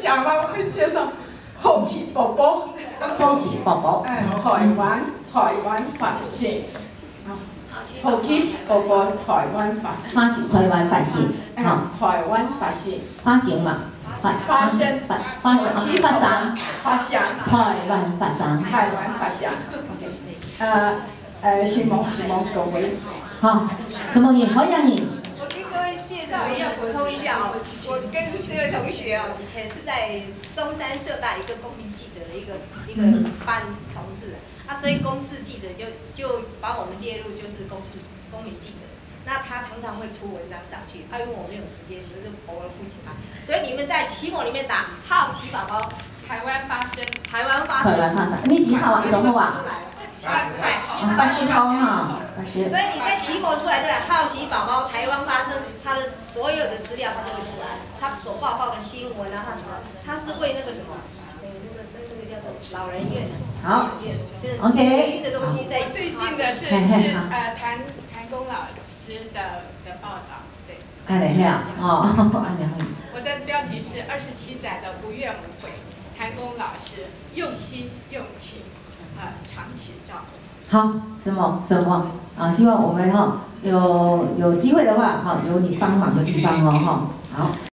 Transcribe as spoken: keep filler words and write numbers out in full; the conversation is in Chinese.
下来我会介绍后期宝宝。 后期宝宝。 哎，台湾台湾发现。后期宝宝台湾发现。 发行台湾发行。 好，台湾发现。 发行嘛。发发现。 发发发商。 发现。 台湾发商。 台湾发现。OK。呃呃，新蒙新蒙各位。 好，什么你好呀你？ 我跟各位介绍一下，补充一下哦，我跟这位同学哦，以前是在松山社大一个公民记者的一个一个班同事，啊，所以公视记者就就把我们列入就是公视公民记者。那他常常会出文章上去，啊，因为我没有时间，你们就偶尔不起来，所以你们在期末里面打好奇宝宝， 台湾发生， 台湾发生， 台湾发生，你几号啊？几号啊？八十号哈，八十。 所以你在期末出来对吧？好奇宝宝台湾发生，它的所有的资料它都会出来，它所报告的新闻啊，它什么，它是为那个什么，呃，那个那个叫做老人院。 好 ，OK。的东西在最近的是是呃谭谭公老师的的报道，对。 安尼遐哦，安尼好。 我的标题是二十七载的无怨无悔，谭公老师用心用情。呃，长期照顾。 好，什么什么啊？希望我们哈有有机会的话哈，有你帮忙的地方哦哈。好。